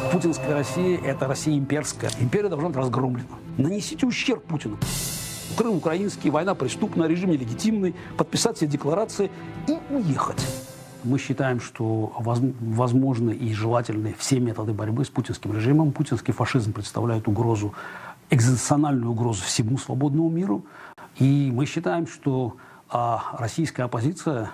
Путинская Россия – это Россия имперская. Империя должна быть разгромлена. Нанесите ущерб Путину. Крым украинский, война преступная, режим нелегитимный, подписать все декларации и уехать. Мы считаем, что возможны и желательны все методы борьбы с путинским режимом. Путинский фашизм представляет угрозу, экзистенциальную угрозу всему свободному миру. И мы считаем, что российская оппозиция,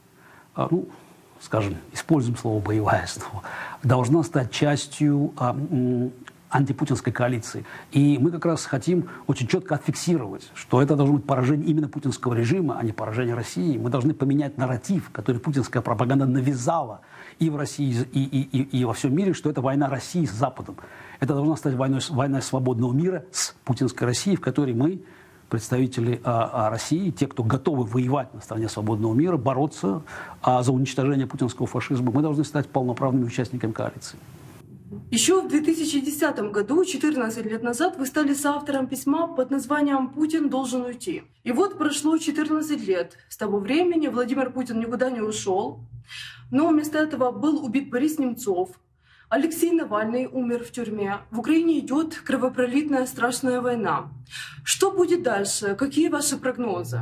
скажем, используем слово «боевая», должна стать частью антипутинской коалиции. И мы как раз хотим очень четко отфиксировать, что это должно быть поражение именно путинского режима, а не поражение России. Мы должны поменять нарратив, который путинская пропаганда навязала и в России, и во всем мире, что это война России с Западом. Это должна стать войной свободного мира с путинской Россией, в которой мы, представители России, те, кто готовы воевать на стороне свободного мира, бороться за уничтожение путинского фашизма, мы должны стать полноправными участниками коалиции. Еще в 2010 году, 14 лет назад, вы стали соавтором письма под названием «Путин должен уйти». И вот прошло 14 лет. С того времени Владимир Путин никуда не ушел, но вместо этого был убит Борис Немцов. Алексей Навальный умер в тюрьме. В Украине идет кровопролитная страшная война. Что будет дальше? Какие ваши прогнозы?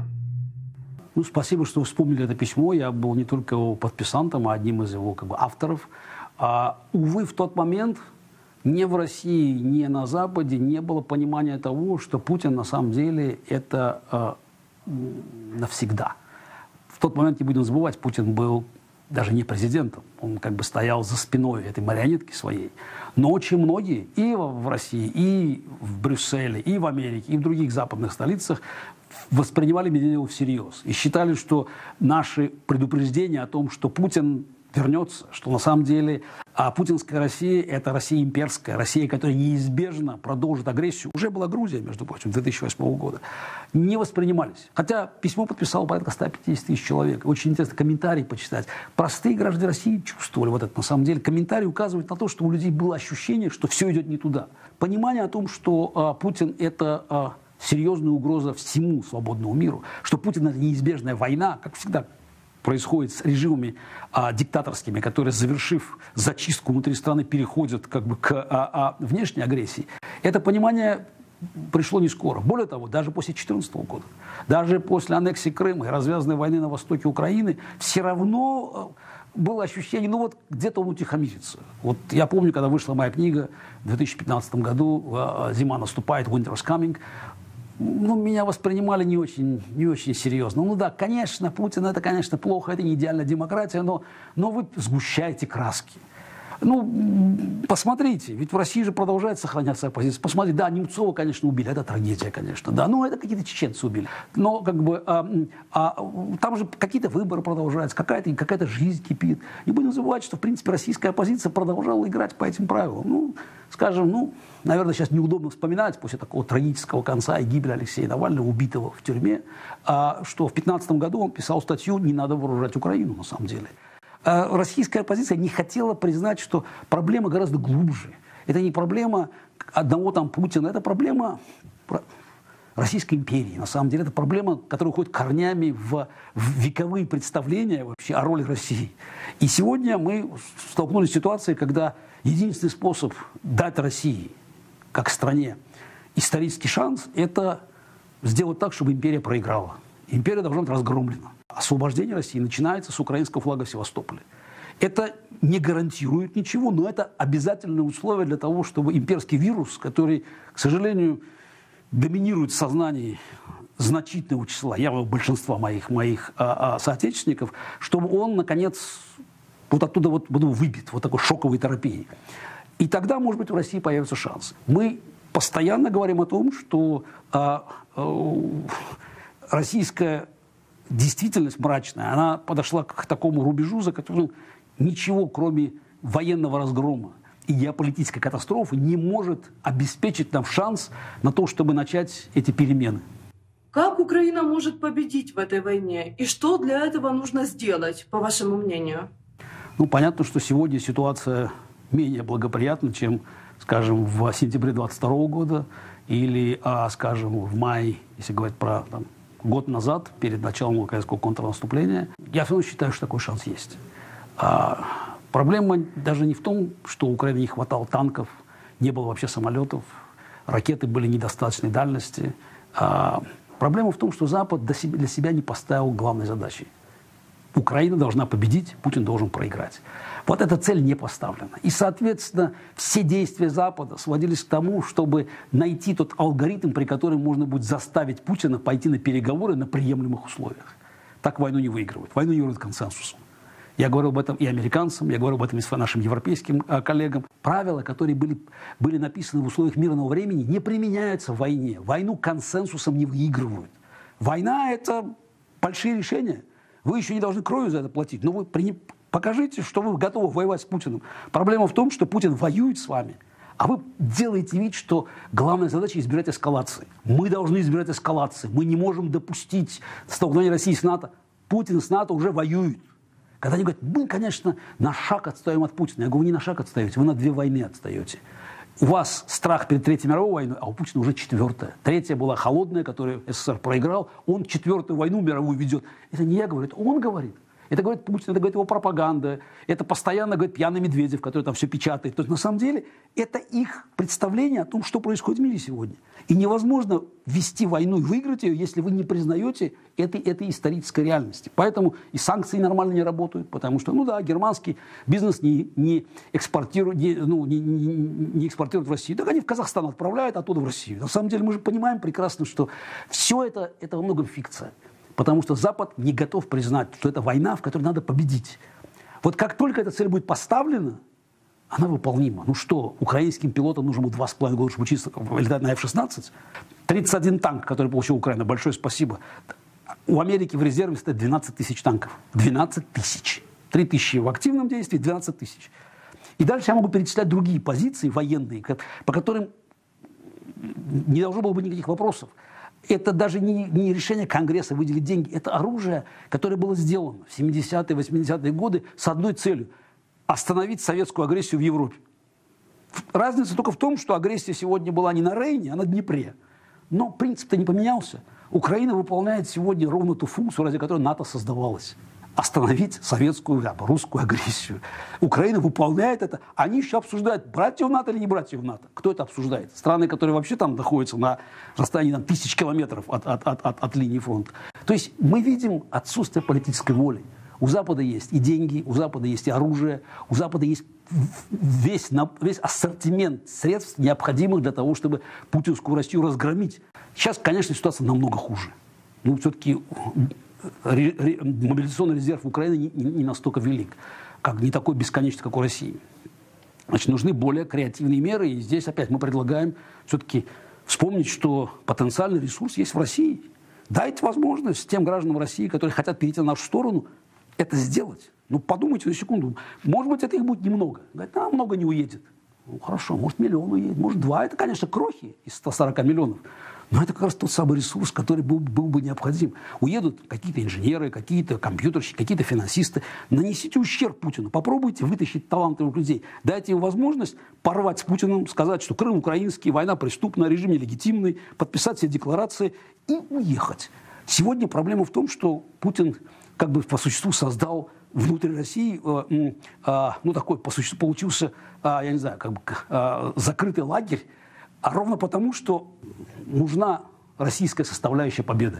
Спасибо, что вы вспомнили это письмо. Я был не только его подписантом, а одним из его авторов. Увы, в тот момент ни в России, ни на Западе не было понимания того, что Путин на самом деле это навсегда. В тот момент, не будем забывать, Путин был даже не президентом. Он стоял за спиной этой марионетки своей. Но очень многие и в России, и в Брюсселе, и в Америке, и в других западных столицах воспринимали Медведева всерьез. И считали, что наши предупреждения о том, что Путин вернется, что на самом деле путинская Россия – это Россия имперская, Россия, которая неизбежно продолжит агрессию. Уже была Грузия, между прочим, 2008 года. Не воспринимались. Хотя письмо подписало порядка 150 тысяч человек. Очень интересно комментарии почитать. Простые граждане России чувствовали вот это. На самом деле комментарии указывают на то, что у людей было ощущение, что все идет не туда. Понимание о том, что Путин – это серьезная угроза всему свободному миру, что Путин – это неизбежная война, как всегда происходит с режимами диктаторскими, которые, завершив зачистку внутри страны, переходят к внешней агрессии. Это понимание пришло не скоро. Более того, даже после 2014 года, даже после аннексии Крыма и развязанной войны на востоке Украины, все равно было ощущение, где-то он утихомирится. Я помню, когда вышла моя книга в 2015 году «Зима наступает», «Winter's coming», меня воспринимали не очень серьезно. Да, конечно, Путин – это, конечно, плохо, это не идеальная демократия, но вы сгущаете краски. Посмотрите, ведь в России же продолжает сохраняться оппозиция. Посмотрите, да, Немцова, конечно, убили, это трагедия, конечно, да, это какие-то чеченцы убили. Но там же какие-то выборы продолжаются, какая-то жизнь кипит. Не будем забывать, что, в принципе, российская оппозиция продолжала играть по этим правилам. Наверное, сейчас неудобно вспоминать после такого трагического конца и гибели Алексея Навального, убитого в тюрьме, что в 2015 году он писал статью «Не надо вооружать Украину», на самом деле. Российская оппозиция не хотела признать, что проблема гораздо глубже. Это не проблема одного Путина, это проблема Российской империи. На самом деле это проблема, которая уходит корнями в вековые представления вообще о роли России. И сегодня мы столкнулись с ситуацией, когда единственный способ дать России, как стране, исторический шанс, это сделать так, чтобы империя проиграла. Империя должна быть разгромлена. Освобождение России начинается с украинского флага в Севастополе. Это не гарантирует ничего, но это обязательное условие для того, чтобы имперский вирус, который, к сожалению, доминирует в сознании значительного числа, явного большинства моих соотечественников, чтобы он, наконец, оттуда был выбит, такой шоковой терапией. И тогда, может быть, в России появится шанс. Мы постоянно говорим о том, что российская действительность мрачная, она подошла к такому рубежу, за которым ничего, кроме военного разгрома и геополитической катастрофы, не может обеспечить нам шанс на то, чтобы начать эти перемены. Как Украина может победить в этой войне? И что для этого нужно сделать, по вашему мнению? Понятно, что сегодня ситуация менее благоприятна, чем, скажем, в сентябре 2022 года или, скажем, в мае, если говорить про год назад, перед началом украинского контрнаступления. Я все равно считаю, что такой шанс есть. Проблема даже не в том, что у Украины не хватало танков, не было вообще самолетов, ракеты были недостаточной дальности. Проблема в том, что Запад для себя не поставил главной задачей. Украина должна победить, Путин должен проиграть. Вот эта цель не поставлена. И, соответственно, все действия Запада сводились к тому, чтобы найти тот алгоритм, при котором можно будет заставить Путина пойти на переговоры на приемлемых условиях. Так войну не выигрывают. Войну не выигрывают консенсусом. Я говорю об этом и американцам, я говорю об этом и с нашим европейским коллегам. Правила, которые были написаны в условиях мирного времени, не применяются в войне. Войну консенсусом не выигрывают. Война – это большие решения. Вы еще не должны кровью за это платить, но вы покажите, что вы готовы воевать с Путиным. Проблема в том, что Путин воюет с вами, а вы делаете вид, что главная задача – избежать эскалации. Мы должны избежать эскалации. Мы не можем допустить столкновения России с НАТО. Путин с НАТО уже воюет. Когда они говорят, мы, конечно, на шаг отстаем от Путина. Я говорю, вы не на шаг отстаете, вы на 2 войны отстаете. У вас страх перед Третьей мировой войной, а у Путина уже 4-я. 3-я была холодная, которую СССР проиграл. Он 4-ю войну мировую ведет. Это не я говорю, это он говорит. Это говорит Путин, это говорит его пропаганда. Это постоянно говорит пьяный Медведев, который там все печатает. То есть на самом деле это их представление о том, что происходит в мире сегодня. И невозможно вести войну и выиграть ее, если вы не признаете этой исторической реальности. Поэтому и санкции нормально не работают, потому что, ну да, германский бизнес не экспортирует в Россию. Так они в Казахстан отправляют, оттуда в Россию. На самом деле мы же понимаем прекрасно, что все это во многом фикция. Потому что Запад не готов признать, что это война, в которой надо победить. Вот как только эта цель будет поставлена, она выполнима. Ну что, украинским пилотам нужно будет 2,5 года, чтобы учиться летать на F-16? 31 танк, который получила Украина, большое спасибо. У Америки в резерве стоит 12 тысяч танков. 12 тысяч. 3 тысячи в активном действии, 12 тысяч. И дальше я могу перечислять другие позиции военные, по которым не должно было быть никаких вопросов. Это даже не решение Конгресса выделить деньги. Это оружие, которое было сделано в 70-е, 80-е годы с одной целью – остановить советскую агрессию в Европе. Разница только в том, что агрессия сегодня была не на Рейне, а на Днепре. Но принцип-то не поменялся. Украина выполняет сегодня ровно ту функцию, ради которой НАТО создавалось. Остановить советскую, русскую агрессию. Украина выполняет это. Они еще обсуждают, брать ее в НАТО или не брать ее в НАТО. Кто это обсуждает? Страны, которые вообще там находятся на расстоянии 1000 километров от линии фронта. То есть мы видим отсутствие политической воли. У Запада есть и деньги, у Запада есть и оружие, у Запада есть весь ассортимент средств, необходимых для того, чтобы путинскую Россию разгромить. Сейчас, конечно, ситуация намного хуже. Ну, все-таки мобилизационный резерв Украины не настолько велик, не такой бесконечный, как у России. Значит, нужны более креативные меры. И здесь опять мы предлагаем все-таки вспомнить, что потенциальный ресурс есть в России. Дайте возможность тем гражданам России, которые хотят перейти на нашу сторону, это сделать. Ну, подумайте на секунду. Может быть, это их будет немного. Говорят, много не уедет. Ну, хорошо, может, 1 миллион уедет, может, 2. Это, конечно, крохи из 140 миллионов. Но это как раз тот самый ресурс, который был бы необходим. Уедут какие-то инженеры, какие-то компьютерщики, какие-то финансисты. Нанесите ущерб Путину. Попробуйте вытащить талантливых людей. Дайте им возможность порвать с Путиным, сказать, что Крым украинский, война преступная, режим нелегитимный, подписать все декларации и уехать. Сегодня проблема в том, что Путин по существу создал внутри России, такой по существу получился, я не знаю, закрытый лагерь, а ровно потому, что нужна российская составляющая победы.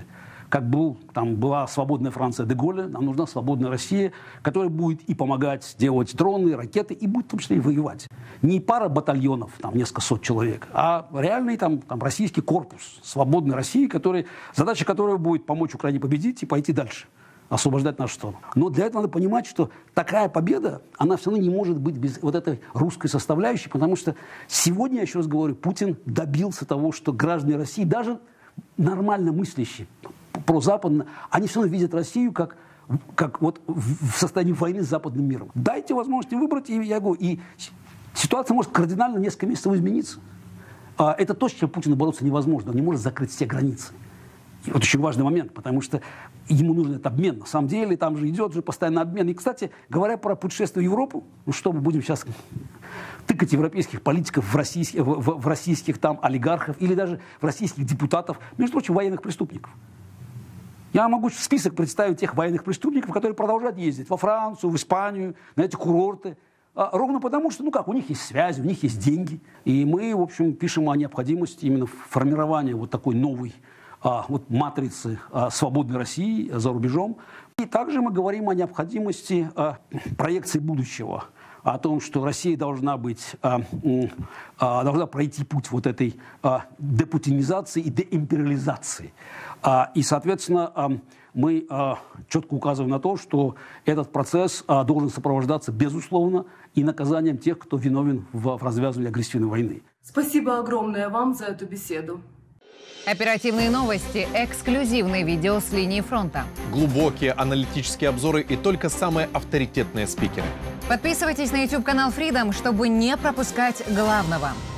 Там была свободная Франция де Голля, нам нужна свободная Россия, которая будет и помогать делать дроны, ракеты, и будет в том числе и воевать. Не пара батальонов, несколько сот человек, а реальный российский корпус свободной России, задача которой будет помочь Украине победить и пойти дальше, освобождать нашу страну. Но для этого надо понимать, что такая победа, она все равно не может быть без вот этой русской составляющей, потому что сегодня, я еще раз говорю, Путин добился того, что граждане России, даже нормально мыслящие, прозападно, они все равно видят Россию как в состоянии войны с западным миром. Дайте возможность выбрать, и я говорю, и ситуация может кардинально несколько месяцев измениться. Это то, с чем Путину бороться невозможно. Он не может закрыть все границы. И вот очень важный момент, потому что ему нужен этот обмен. На самом деле там же идет постоянно обмен. И, кстати, говоря про путешествие в Европу, что мы будем сейчас тыкать европейских политиков в российских там олигархов или даже в российских депутатов, между прочим, военных преступников. Я могу список представить тех военных преступников, которые продолжают ездить во Францию, в Испанию, на эти курорты. Ровно потому, что, у них есть связи, у них есть деньги. И мы, в общем, пишем о необходимости именно формирования вот такой новой матрицы свободной России за рубежом. И также мы говорим о необходимости проекции будущего, о том, что Россия должна пройти путь вот этой депутинизации и деимпериализации. И, соответственно, мы четко указываем на то, что этот процесс должен сопровождаться, безусловно, и наказанием тех, кто виновен в развязывании агрессивной войны. Спасибо огромное вам за эту беседу. Оперативные новости, эксклюзивные видео с линии фронта. Глубокие аналитические обзоры и только самые авторитетные спикеры. Подписывайтесь на YouTube-канал Freedom, чтобы не пропускать главного.